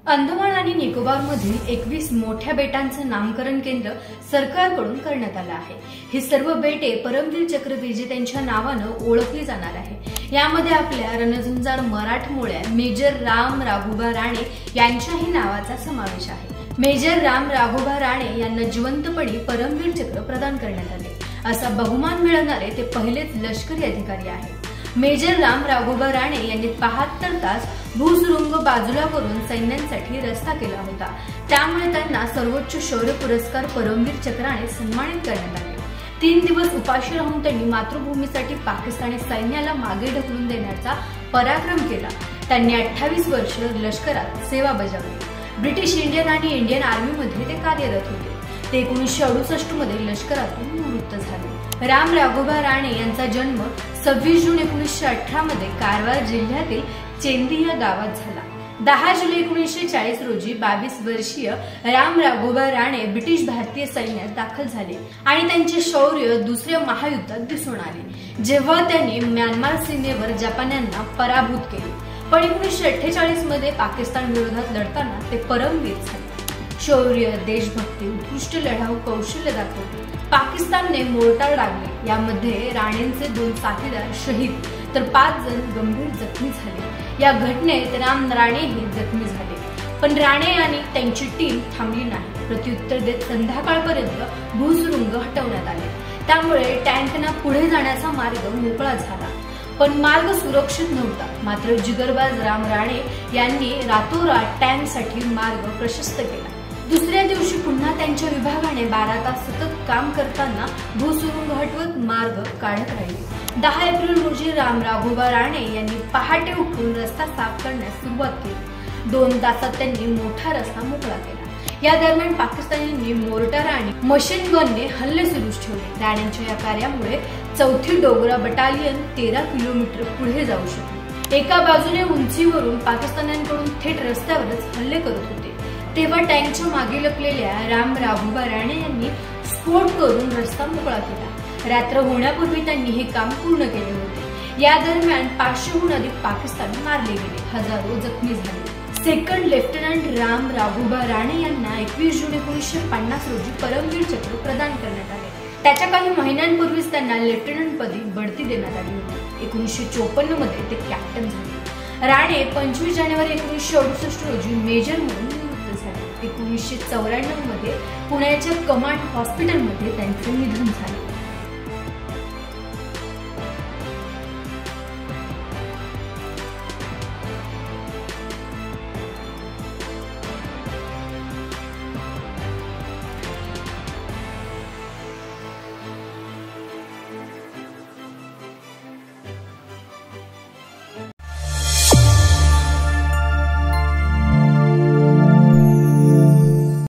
अंदमान आणि निकोबारमधील 21 मोठ्या बेटांचं नामकरण केंद्र सरकारकडून करण्यात आलं आहे। ही सर्व बेटे परमवीर चक्र विजेत्यांच्या नावानं ओळखली जाणार आहे। यामध्ये आपल्या रणझुंजार मराठमोळ्या मेजर राम राघोबा राणे यांच्याही नावाचा समावेश आहे। मेजर राम राघोबा राणे यांना जिवंतपणी परमवीर चक्र प्रदान करण्यात आले। असा बहुमान मिळवणारे ते पहिलेच लष्करी अधिकारी आहेत। मेजर राम राघोबा राणे यांनी 72 तास भूसुरुंग बाजूला करून सैन्यांसाठी रस्ता केला होता। त्यामुळे त्यांना सर्वोच्च शौर्य पुरस्कार परमवीर चक्राने सन्मानित करण्यात आले। 3 दिवस उपाशी राहून त्यांनी मातृभूमीसाठी पाकिस्तानी सैन्याला मागे ढकलून देण्याचा पराक्रम केला। त्यांनी 28 वर्ष लष्करात सेवा बजावली। ब्रिटिश इंडियन आणि इंडियन आर्मीमध्ये ते कार्यरत होते। ते 1968 मध्ये लष्करातून निवृत्त झाले। राम राघोबा राणे यांचा जन्म 26 जून 1918 मध्ये कारवार जिल्ह्यातील चेंदी या गावात झाला। 10 जुलै 1940 रोजी 22 वर्षीय राम राघोबा राणे ब्रिटिश भारतीय सैन्यात दाखल झाले आणि त्यांचे शौर्य दुसऱ्या महायुद्धात दिसून आले, जेव्हा त्यांनी म्यानमार सीमेवर जपान्यांना पराभूत केले। पण 1948 मध्ये पाकिस्तान विरोधात लढताना ते परमवीर झाले। शौर्य, देशभक्ती, उत्कृष्ट लढाऊ कौशल्य दाखवले। पाकिस्तानने मोर्टार डागले। यामध्ये राणेंचे 2 साथीदार शहीद तर 5 जण गंभीर जखमी झाले। या घटनेत राम राणेही जखमी झाले, पण राणे आणि त्यांची टीम थांबली नाही। प्रत्युत्तर देत संध्याकाळपर्यंत भूसुरुंग हटवण्यात आले। त्यामुळे टँकना पुढे जाण्याचा मार्ग मोकळा झाला, पण मार्ग सुरक्षित नव्हता। मात्र जिगरबाज राम राणे यांनी रातोरात टँकसाठी मार्ग प्रशस्त केला। दुसऱ्या दिवशी पुन्हा त्यांच्या विभागाने 12 तास सतत काम करताना भूसुरुंग हटवत मार्ग काढत राहिले। 10 एप्रिल रोजी राम राघोबा राणे यांनी पहाटे उठून रस्ता साफ करण्यास सुरुवात केली। 2 तासात त्यांनी मोठा रस्ता मोकळा केला। या दरम्यान पाकिस्तानींनी मोर्टार आणि मशीन गनने हल्ले सुरूच ठेवले। राणेंच्या या कार्यामुळे 4थी डोगरा बटालियन 13 किलोमीटर पुढे जाऊ शकली। एका बाजूने उंचीवरून पाकिस्तान्यांकडून थेट रस्त्यावरच हल्ले करत होते, तेव्हा टँकच्या मागे लपलेल्या राम राघोबा राणे यांनी स्फोट करून रस्ता मोकळा केला। रात्र होण्यापूर्वी त्यांनी हे काम पूर्ण केले होते। या दरम्यान 500हून अधिक पाकिस्तानी मारले गेले, हजारो जखमी झाले। सेकंड लेफ्टनंट राम राघोबा राणे यांना 21 जून 1950 रोजी परमवीर चक्र प्रदान करण्यात आले। त्याच्या काही महिन्यांपूर्वीच त्यांना लेफ्टनंट पदी बढती देण्यात आली होती। 1954 मध्ये ते कॅप्टन झाले। राणे 25 जानेवारी 1968 रोजी मेजर म्हणून निवृत्त झाले। 1994 मध्ये पुण्याच्या कमांड हॉस्पिटलमध्ये त्यांचे निधन झाले।